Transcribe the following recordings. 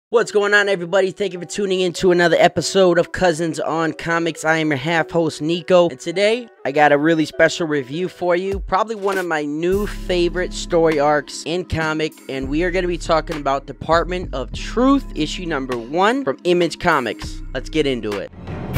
What's going on, everybody? Thank you for tuning in to another episode of Cousins on Comics. I am your half host, Nico, and today I got a really special review for you. Probably one of my new favorite story arcs in comic, and we are going to be talking about Department of Truth, issue number 1 from Image Comics. Let's get into it.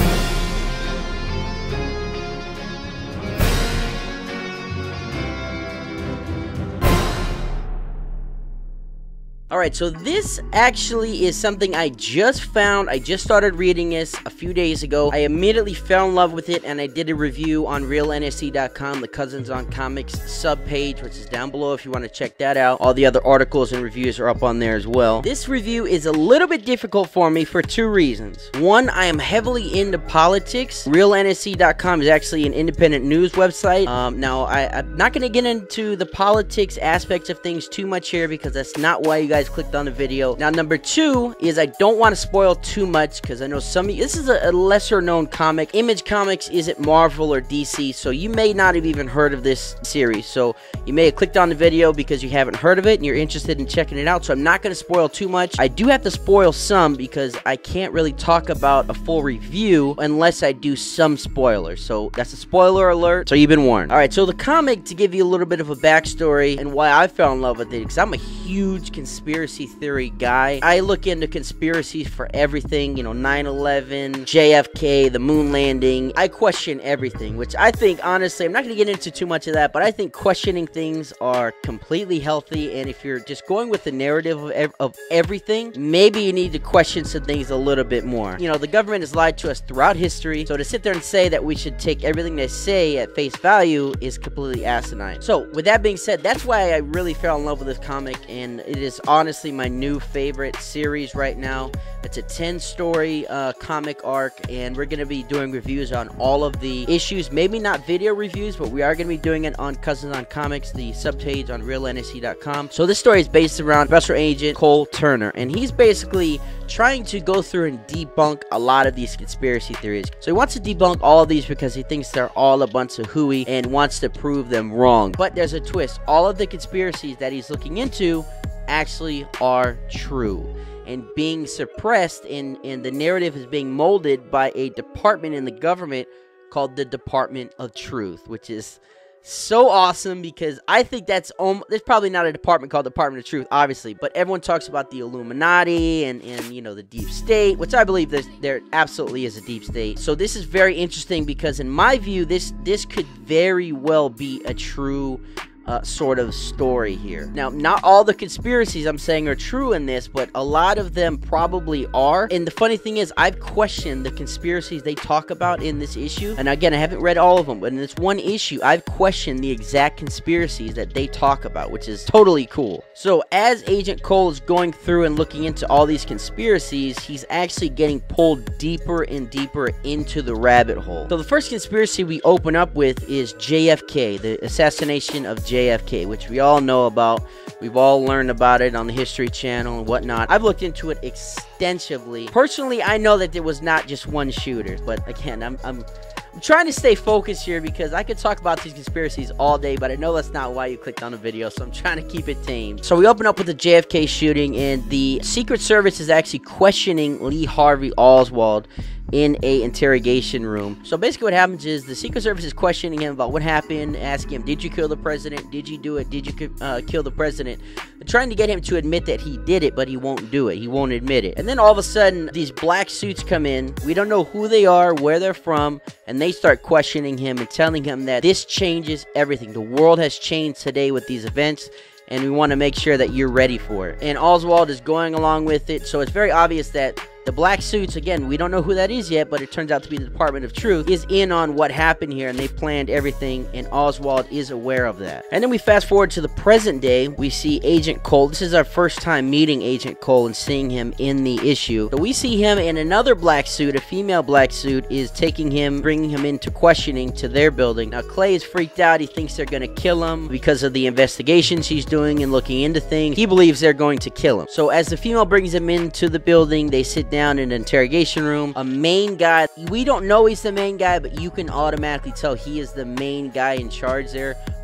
Alright, so this actually is something I just found. I just started reading this a few days ago. I immediately fell in love with it, and I did a review on RealNSC.com, the Cousins on Comics subpage, which is down below if you want to check that out. All the other articles and reviews are up on there as well. This review is a little bit difficult for me for two reasons. One, I am heavily into politics. RealNSC.com is actually an independent news website. Now, I'm not going to get into the politics aspects of things too much here because that's not why you guys clicked on the video. Now, number two is I don't want to spoil too much because I know some of you, this is a lesser known comic. Image Comics isn't Marvel or DC, so you may not have even heard of this series. So you may have clicked on the video because you haven't heard of it and you're interested in checking it out. So I'm not going to spoil too much. I do have to spoil some because I can't really talk about a full review unless I do some spoilers. So that's a spoiler alert. So you've been warned. All right, so the comic, to give you a little bit of a backstory and why I fell in love with it, because I'm a huge conspiracy theory guy. I look into conspiracies for everything, you know, 9/11, JFK, the moon landing. I question everything, which I think, honestly, I'm not going to get into too much of that, but I think questioning things are completely healthy, and if you're just going with the narrative of everything, maybe you need to question some things a little bit more. You know, the government has lied to us throughout history, so to sit there and say that we should take everything they say at face value is completely asinine. So, with that being said, that's why I really fell in love with this comic, and it is honestly my new favorite series right now. It's a 10-story comic arc, and we're going to be doing reviews on all of the issues. Maybe not video reviews, but we are going to be doing it on Cousins on Comics, the subpage on RealNSC.com. So this story is based around Special Agent Cole Turner, and he's basically trying to go through and debunk a lot of these conspiracy theories. So he wants to debunk all of these because he thinks they're all a bunch of hooey and wants to prove them wrong. But there's a twist. All of the conspiracies that he's looking into actually are true and being suppressed, and the narrative is being molded by a department in the government called the Department of Truth, which is so awesome because I think there's probably not a department called Department of Truth, obviously, but everyone talks about the Illuminati and you know, the deep state, which I believe there absolutely is a deep state. So this is very interesting because in my view, this could very well be a true sort of story here. Now, not all the conspiracies I'm saying are true in this, but a lot of them probably are. And the funny thing is, I've questioned the conspiracies they talk about in this issue. And again, I haven't read all of them, but in this one issue, I've questioned the exact conspiracies that they talk about, which is totally cool. So as Agent Cole is going through and looking into all these conspiracies, he's actually getting pulled deeper and deeper into the rabbit hole. So the first conspiracy we open up with is JFK, the assassination of JFK, which we all know about. We've all learned about it on the History Channel and whatnot. I've looked into it extensively. Personally, I know that there was not just one shooter, but again, I'm trying to stay focused here because I could talk about these conspiracies all day, but I know that's not why you clicked on the video, so I'm trying to keep it tame. So we open up with the JFK shooting, and the Secret Service is actually questioning Lee Harvey Oswald in a interrogation room. So basically what happens is the Secret Service is questioning him about what happened, asking him, did you kill the president? Did you do it? Did you kill the president? They're trying to get him to admit that he did it, but he won't do it. He won't admit it. And then all of a sudden, these black suits come in. We don't know who they are, where they're from, and they start questioning him and telling him that this changes everything. The world has changed today with these events, and we want to make sure that you're ready for it. And Oswald is going along with it, so it's very obvious that the black suits, again, we don't know who that is yet, but it turns out to be the Department of Truth, is in on what happened here, and they planned everything, and Oswald is aware of that. And then we fast forward to the present day. We see Agent Cole. This is our first time meeting Agent Cole and seeing him in the issue. So we see him in another black suit. A female black suit is taking him, bringing him into questioning to their building. Now, Clay is freaked out. He thinks they're going to kill him because of the investigations he's doing and looking into things. He believes they're going to kill him. So as the female brings him into the building, they sit down in an interrogation room. A main guy, we don't know he's the main guy, but you can automatically tell he is the main guy in charge there.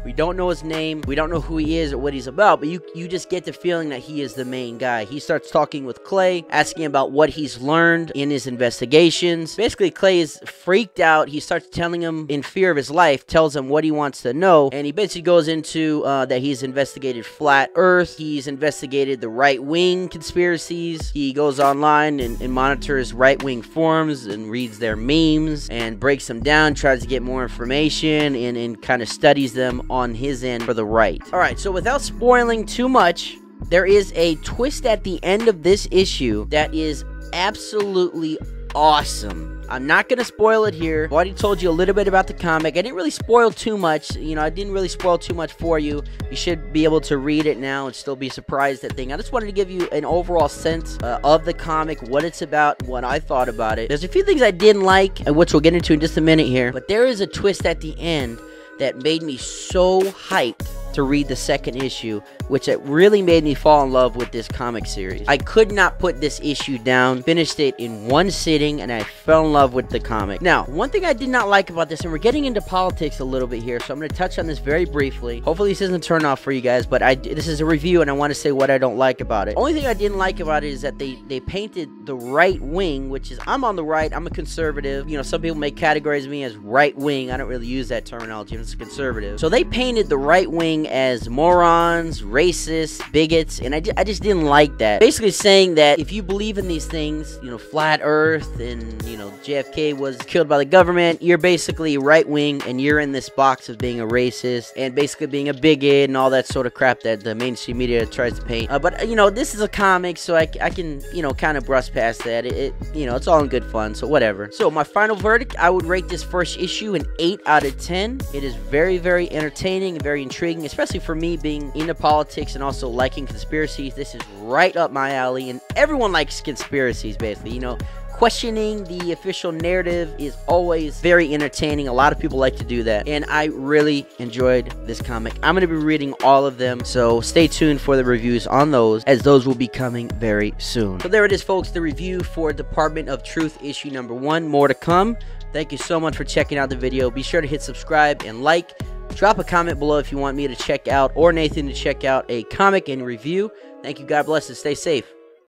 We don't know his name. We don't know who he is or what he's about, but you just get the feeling that he is the main guy. He starts talking with Clay, asking about what he's learned in his investigations. Basically, Clay is freaked out. He starts telling him in fear of his life, tells him what he wants to know, and he basically goes into that he's investigated flat Earth. He's investigated the right-wing conspiracies. He goes online and monitors right-wing forums and reads their memes and breaks them down, tries to get more information, and kind of studies them on his end for the right. Alright, so without spoiling too much, there is a twist at the end of this issue that is absolutely awesome. I'm not going to spoil it here. I've already told you a little bit about the comic. I didn't really spoil too much. You know, I didn't really spoil too much for you. You should be able to read it now and still be surprised at things. I just wanted to give you an overall sense of the comic, what it's about, what I thought about it. There's a few things I didn't like, which we'll get into in just a minute here. But there is a twist at the end that made me so hyped to read the second issue, which it really made me fall in love with this comic series. I could not put this issue down, finished it in one sitting, and I fell in love with the comic. Now, one thing I did not like about this, and we're getting into politics a little bit here, so I'm going to touch on this very briefly. Hopefully this isn't a turn off for you guys, but this is a review, and I want to say what I don't like about it. Only thing I didn't like about it is that they painted the right wing, which is, I'm on the right, I'm a conservative. You know, some people may categorize me as right wing. I don't really use that terminology. I'm just a conservative. So they painted the right wing as morons, racists, bigots, and I just didn't like that. Basically saying that if you believe in these things, you know, flat earth and, you know, JFK was killed by the government, you're basically right wing and you're in this box of being a racist and basically being a bigot and all that sort of crap that the mainstream media tries to paint. But, you know, this is a comic, so I can, you know, kind of brush past that. You know, it's all in good fun, so whatever. So my final verdict, I would rate this first issue an 8 out of 10. It is very, very entertaining and very intriguing, especially for me being into politics and also liking conspiracies. This is right up my alley, and everyone likes conspiracies, basically. You know, questioning the official narrative is always very entertaining. A lot of people like to do that, and I really enjoyed this comic. I'm going to be reading all of them, so stay tuned for the reviews on those, as those will be coming very soon. So there it is, folks, the review for Department of Truth issue number 1. More to come. Thank you so much for checking out the video. Be sure to hit subscribe and like. Drop a comment below if you want me to check out or Nathan to check out a comic and review. Thank you. God bless and stay safe.